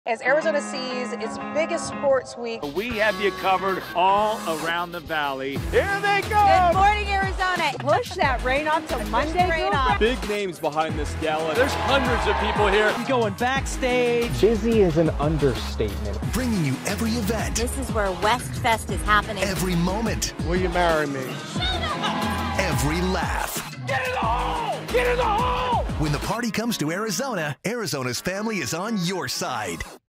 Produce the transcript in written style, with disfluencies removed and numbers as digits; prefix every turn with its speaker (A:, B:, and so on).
A: As Arizona sees its biggest sports week.
B: We have you covered all around the valley. Here they go!
C: Good morning, Arizona.
D: Push that rain off to Monday.
C: Rain off.
E: Big names behind this gala. There's hundreds of people here.
F: Going backstage.
G: Busy is an understatement.
H: Bringing you every event.
C: This is where West Fest is happening.
H: Every moment.
E: Will you marry me?
H: Every laugh.
B: Get in the hole! Get in the hole!
H: When the party comes to Arizona, Arizona's family is on your side.